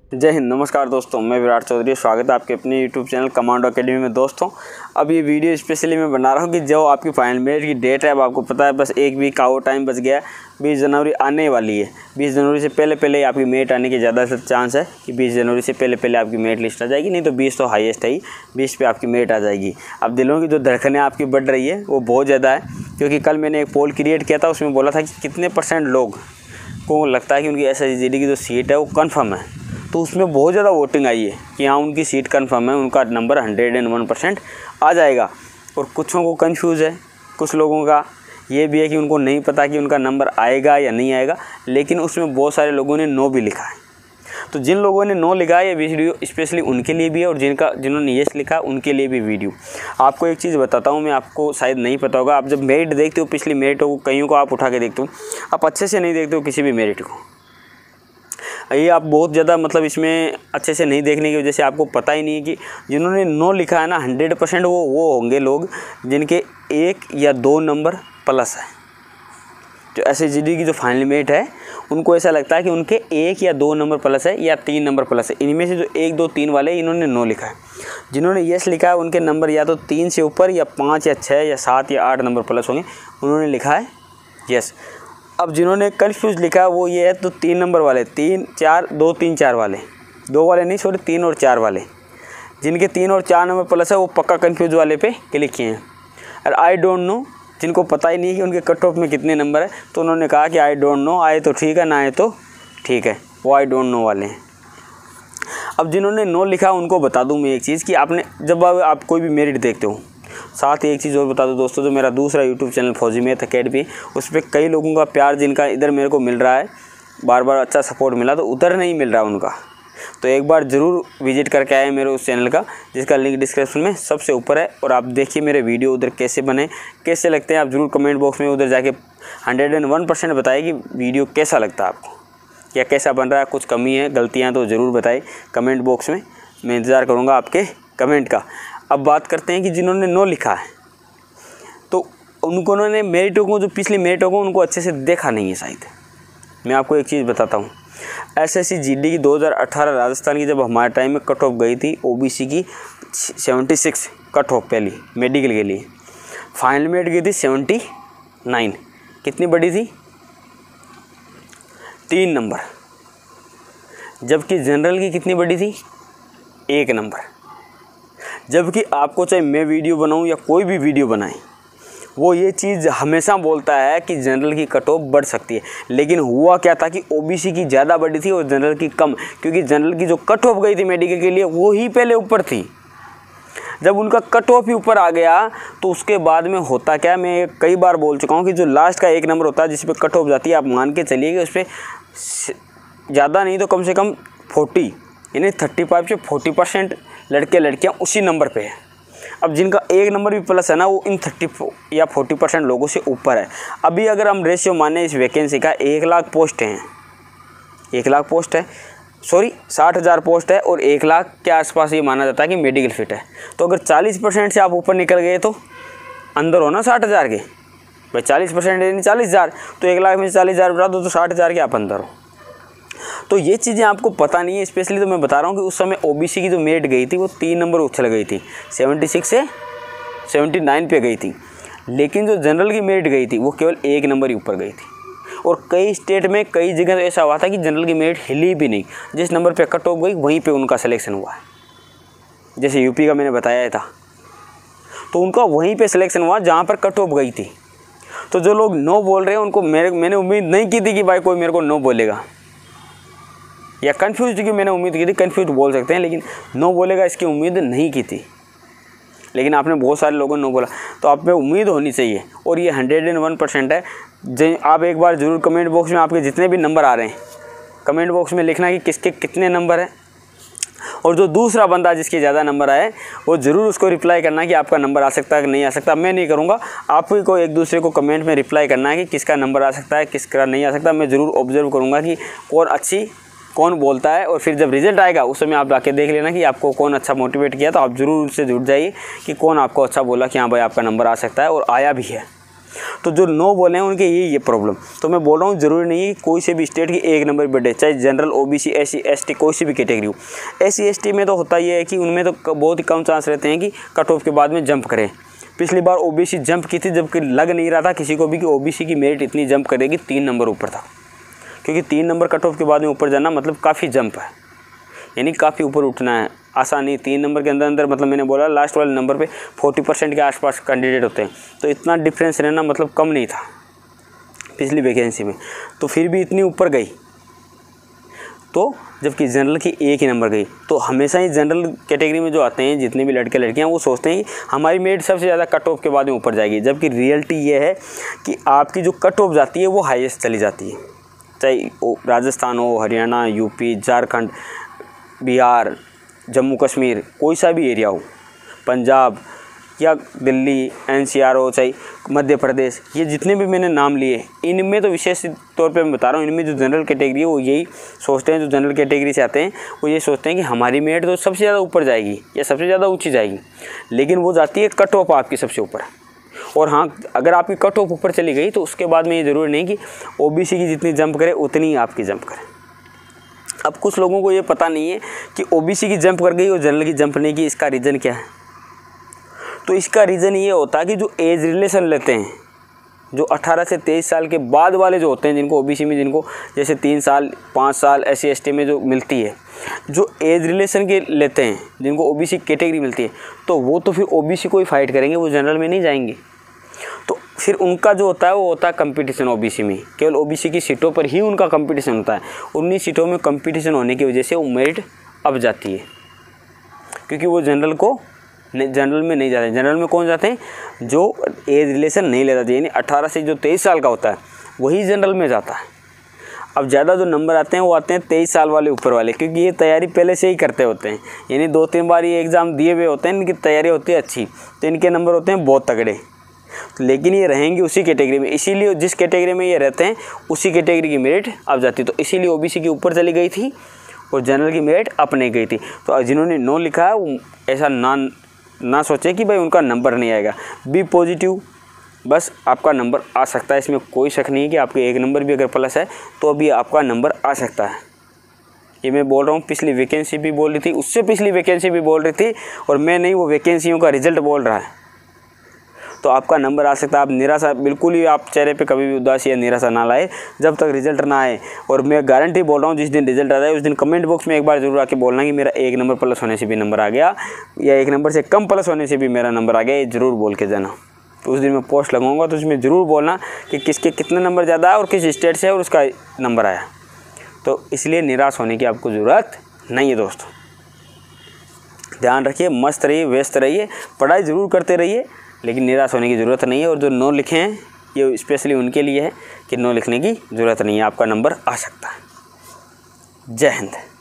जय हिंद। नमस्कार दोस्तों, मैं विराट चौधरी। स्वागत है आपके अपने यूट्यूब चैनल कमांडो एकेडमी में। दोस्तों, अब ये वीडियो स्पेशली मैं बना रहा हूँ कि जो आपकी फाइनल मेरिट की डेट है, अब आपको पता है बस एक वीक का और टाइम बच गया है। 20 जनवरी आने वाली है। 20 जनवरी से पहले आपकी मेरिट आने की ज़्यादा चांस है कि 20 जनवरी से पहले आपकी मेरिट लिस्ट आ जाएगी, नहीं तो 20 तो हाईएस्ट है ही, 20 पे आपकी मेरिट आ जाएगी। अब दिलों की जो धड़कनें आपकी बढ़ रही है वो बहुत ज़्यादा है, क्योंकि कल मैंने एक पोल क्रिएट किया था, उसमें बोला था कि कितने % लोग को लगता है कि उनकी SSGD की जो सीट है वो कन्फर्म है। तो उसमें बहुत ज़्यादा वोटिंग आई है कि हाँ उनकी सीट कंफर्म है, उनका नंबर 101% आ जाएगा। और कुछों को कंफ्यूज है, कुछ लोगों का ये भी है कि उनको नहीं पता कि उनका नंबर आएगा या नहीं आएगा, लेकिन उसमें बहुत सारे लोगों ने नो भी लिखा है। तो जिन लोगों ने नो लिखा है ये वीडियो स्पेशली उनके लिए भी है, और जिन्होंने येस लिखा है उनके लिए भी वीडियो। आपको एक चीज़ बताता हूँ मैं, आपको शायद नहीं पता होगा। आप जब मेरिट देखते हो, पिछली मेरिट हो, कईयों को आप उठा के देखते हो, आप अच्छे से नहीं देखते हो किसी भी मेरिट को। ये आप बहुत ज़्यादा इसमें अच्छे से नहीं देखने की वजह से आपको पता ही नहीं है कि जिन्होंने नो लिखा है ना 100% वो होंगे लोग जिनके 1 या 2 नंबर प्लस है। जो SSGD की जो फाइनल मेरिट है उनको ऐसा लगता है कि उनके 1 या 2 नंबर प्लस है या 3 नंबर प्लस है। इनमें से जो 1, 2, 3 वाले इन्होंने नो लिखा है। जिन्होंने यस लिखा है उनके नंबर या तो 3 से ऊपर या 5 या 6 या 7 या 8 नंबर प्लस होंगे, उन्होंने लिखा है यस। अब जिन्होंने कन्फ्यूज लिखा वो ये है, तो 3 नंबर वाले, 3, 4, 2, 3, 4 वाले, 2 वाले नहीं, सॉरी 3 और 4 वाले, जिनके 3 और 4 नंबर प्लस है वो पक्का कन्फ्यूज वाले पे क्लिक किए हैं। और आई डोंट नो, जिनको पता ही नहीं कि उनके कट ऑफ में कितने नंबर है, तो उन्होंने कहा कि आई डोंट नो, आए तो ठीक है, ना आए तो ठीक है, वो आई डोंट नो वाले हैं। अब जिन्होंने नो लिखा उनको बता दूँ मैं एक चीज़ कि आपने जब आप कोई भी मेरिट देखते हो, साथ ही एक चीज़ और बता दो दोस्तों, जो मेरा दूसरा YouTube channel Fauji math academy, उस पर कई लोगों का प्यार जिनका इधर मेरे को मिल रहा है, बार बार अच्छा सपोर्ट मिला, तो उधर नहीं मिल रहा उनका, तो एक बार ज़रूर विजिट करके आए मेरे उस चैनल का, जिसका लिंक डिस्क्रिप्शन में सबसे ऊपर है। और आप देखिए मेरे वीडियो उधर कैसे बने, कैसे लगते हैं, आप ज़रूर कमेंट बॉक्स में उधर जाके 101% बताइए कि वीडियो कैसा लगता है आपको, या कैसा बन रहा है, कुछ कमी है, गलतियाँ तो ज़रूर बताइए कमेंट बॉक्स में, मैं इंतज़ार करूँगा आपके कमेंट का। अब बात करते हैं कि जिन्होंने नो लिखा है, तो उन्होंने मेरिटों को, जो पिछली मेरिटों को, उनको अच्छे से देखा नहीं है शायद। मैं आपको एक चीज़ बताता हूँ, SSGD की 2018 राजस्थान की जब हमारे टाइम में कट ऑफ गई थी, OBC की 76 कट ऑफ पहली मेडिकल के लिए, फाइनल मेरिट गई थी 79। कितनी बड़ी थी? 3 नंबर। जबकि जनरल की कितनी बड़ी थी? 1 नंबर। जबकि आपको चाहे मैं वीडियो बनाऊं या कोई भी वीडियो बनाए, वो ये चीज़ हमेशा बोलता है कि जनरल की कट ऑफ बढ़ सकती है, लेकिन हुआ क्या था कि OBC की ज़्यादा बड़ी थी और जनरल की कम, क्योंकि जनरल की जो कट ऑफ गई थी मेडिकल के लिए वो ही पहले ऊपर थी। जब उनका कट ऑफ ही ऊपर आ गया तो उसके बाद में होता क्या, मैं कई बार बोल चुका हूँ कि जो लास्ट का 1 नंबर होता है जिस पर कट ऑफ जाती है, आप मान के चलिए कि उस पर ज़्यादा नहीं तो कम से कम 40 यानी 35 से 40% लड़के लड़कियां उसी नंबर पे है। अब जिनका 1 नंबर भी प्लस है ना, वो इन 30 या 40% लोगों से ऊपर है। अभी अगर हम रेशियो माने इस वैकेंसी का, 1 लाख पोस्ट हैं, 1 लाख पोस्ट है, सॉरी 60,000 पोस्ट है, और 1 लाख के आसपास ये माना जाता है कि मेडिकल फिट है। तो अगर 40% से आप ऊपर निकल गए तो अंदर हो ना 60,000 के, भाई 40% यानी 40,000, तो 1 लाख में से 40,000 बढ़ा दो तो 60,000 के आप अंदर हो। तो ये चीज़ें आपको पता नहीं है, स्पेशली तो मैं बता रहा हूँ कि उस समय OBC की जो मेरिट गई थी वो 3 नंबर उछल गई थी, 76 से 79 पे गई थी। लेकिन जो जनरल की मेरिट गई थी वो केवल 1 नंबर ही ऊपर गई थी। और कई स्टेट में कई जगह तो ऐसा हुआ था कि जनरल की मेरिट हिली भी नहीं, जिस नंबर पे कट ऑफ गई वहीं पे उनका सिलेक्शन हुआ है। जैसे यूपी का मैंने बताया था, तो उनका वहीं पर सिलेक्शन हुआ जहाँ पर कट ऑफ गई थी। तो जो लोग नो बोल रहे हैं उनको मैंने उम्मीद नहीं की थी कि भाई कोई मेरे को नो बोलेगा, या कन्फ्यूज की मैंने उम्मीद की थी, कन्फ्यूज बोल सकते हैं, लेकिन नो बोलेगा इसकी उम्मीद नहीं की थी। लेकिन आपने बहुत सारे लोगों ने नो बोला, तो आप में उम्मीद होनी चाहिए, और ये 101% है। आप एक बार ज़रूर कमेंट बॉक्स में आपके जितने भी नंबर आ रहे हैं, कमेंट बॉक्स में लिखना कि किसके कितने नंबर हैं, और जो दूसरा बंदा जिसके ज़्यादा नंबर आए वो ज़रूर उसको रिप्लाई करना कि आपका नंबर आ सकता है कि नहीं आ सकता। मैं नहीं करूँगा, आप ही को एक दूसरे को कमेंट में रिप्लाई करना है कि किसका नंबर आ सकता है, किसका नहीं आ सकता। मैं ज़रूर ऑब्जर्व करूँगा कि कौन बोलता है, और फिर जब रिजल्ट आएगा उस समय आप आके देख लेना कि आपको कौन अच्छा मोटिवेट किया, तो आप ज़रूर उससे जुड़ जाइए कि कौन आपको अच्छा बोला कि हाँ भाई आपका नंबर आ सकता है, और आया भी है। तो जो 9 बोले हैं उनके ये प्रॉब्लम। तो मैं बोल रहा हूँ ज़रूरी नहीं है कोई से भी स्टेट की 1 नंबर बैठे, चाहे जनरल, ओबीसी, एससी, एसटी कोई सी भी कैटेगरी हो। एससी एसटी में तो होता ये है कि उनमें तो बहुत ही कम चांस रहते हैं कि कट ऑफ के बाद में जंप करें। पिछली बार ओबीसी जंप की थी, जबकि लग नहीं रहा था किसी को भी कि ओबीसी की मेरिट इतनी जंप करेगी, 3 नंबर ऊपर था। क्योंकि 3 नंबर कट ऑफ के बाद में ऊपर जाना मतलब काफ़ी जंप है, यानी काफ़ी ऊपर उठना है, आसान नहीं। 3 नंबर के अंदर मतलब मैंने बोला लास्ट वाले नंबर पे 40% के आसपास कैंडिडेट होते हैं, तो इतना डिफरेंस रहना मतलब कम नहीं था पिछली वैकेंसी में। तो फिर भी इतनी ऊपर गई, तो जबकि जनरल की 1 ही नंबर गई। तो हमेशा ही जनरल कैटेगरी में जो आते हैं जितने भी लड़के लड़कियां, वो सोचते हैं कि हमारी मेरिट सबसे ज़्यादा कट ऑफ के बाद में ऊपर जाएगी, जबकि रियलिटी ये है कि आपकी जो कट ऑफ जाती है वो हाईएस्ट चली जाती है। चाहे राजस्थान हो, हरियाणा, यूपी, झारखंड, बिहार, जम्मू कश्मीर, कोई सा भी एरिया हो, पंजाब या दिल्ली, एनसीआर हो, चाहे मध्य प्रदेश, ये जितने भी मैंने नाम लिए, इनमें तो विशेष तौर पे मैं बता रहा हूँ, इनमें जो जनरल कैटेगरी है वो यही सोचते हैं, जो जनरल कैटेगरी से आते हैं वो ये सोचते हैं कि हमारी मेरिट तो सबसे ज़्यादा ऊपर जाएगी या सबसे ज़्यादा ऊँची जाएगी, लेकिन वो जाती है कट ऑफ आपकी सबसे ऊपर। और हाँ, अगर आपकी कट ऑफ ऊपर चली गई तो उसके बाद में ये ज़रूरी नहीं कि ओबीसी की जितनी जंप करे उतनी ही आपकी जंप करे। अब कुछ लोगों को ये पता नहीं है कि ओबीसी की जंप कर गई और जनरल की जंप नहीं की, इसका रीज़न क्या है? तो इसका रीज़न ये होता है कि जो एज रिलेशन लेते हैं, जो 18 से 23 साल के बाद वाले जो होते हैं, जिनको ओबीसी में जिनको जैसे 3 साल 5 साल एससी एसटी में जो मिलती है, जो एज रिलेशन के लेते हैं, जिनको ओबीसी कैटेगरी मिलती है, तो वो तो फिर ओबीसी को ही फाइट करेंगे, वो जनरल में नहीं जाएंगे। तो फिर उनका जो होता है वो होता है कंपटीशन ओबीसी में, केवल ओबीसी की सीटों पर ही उनका कंपटीशन होता है। उन्हीं सीटों में कंपटीशन होने की वजह से वो मेरिट अब जाती है, क्योंकि वो जनरल में नहीं जाते। जनरल में कौन जाते हैं? जो एज रिलेशन नहीं ले जाते, यानी 18 से जो 23 साल का होता है वही जनरल में जाता है। अब ज़्यादा जो नंबर आते हैं वो आते हैं 23 साल वाले ऊपर वाले, क्योंकि ये तैयारी पहले से ही करते होते हैं, यानी 2-3 बार ये एग्ज़ाम दिए हुए होते हैं, इनकी तैयारी होती है अच्छी, तो इनके नंबर होते हैं बहुत तगड़े। लेकिन ये रहेंगे उसी कैटेगरी में, इसीलिए जिस कैटेगरी में ये रहते हैं उसी कैटेगरी की मेरिट अब जाती है। तो इसीलिए ओबीसी के ऊपर चली गई थी और जनरल की मेरिट अप नहीं गई थी। तो जिन्होंने नो लिखा है वो ऐसा ना सोचें कि भाई उनका नंबर नहीं आएगा। बी पॉजिटिव, बस आपका नंबर आ सकता है, इसमें कोई शक नहीं है कि आपके 1 नंबर भी अगर प्लस है तो अभी आपका नंबर आ सकता है। ये मैं बोल रहा हूँ, पिछली वैकेंसी भी बोल रही थी, उससे पिछली वैकेंसी भी बोल रही थी, और मैं नहीं, वो वैकेंसियों का रिजल्ट बोल रहा है। तो आपका नंबर आ सकता है। आप निराशा बिल्कुल ही, आप चेहरे पे कभी भी उदासी या निराशा ना लाए जब तक रिजल्ट ना आए। और मैं गारंटी बोल रहा हूँ, जिस दिन रिजल्ट आता है उस दिन कमेंट बॉक्स में एक बार जरूर आके बोलना कि मेरा 1 नंबर प्लस होने से भी नंबर आ गया, या 1 नंबर से कम प्लस होने से भी मेरा नंबर आ गया, ये ज़रूर बोल के जाना। तो उस दिन मैं पोस्ट लगाऊंगा, तो उसमें ज़रूर बोलना कि किसके कितने नंबर ज़्यादा है और किस स्टेट से और उसका नंबर आया। तो इसलिए निराश होने की आपको ज़रूरत नहीं है दोस्तों। ध्यान रखिए, मस्त रहिए, व्यस्त रहिए, पढ़ाई ज़रूर करते रहिए, लेकिन निराश होने की ज़रूरत नहीं है। और जो नो लिखे हैं ये स्पेशली उनके लिए है कि नो लिखने की ज़रूरत नहीं है, आपका नंबर आ सकता है। जय हिंद।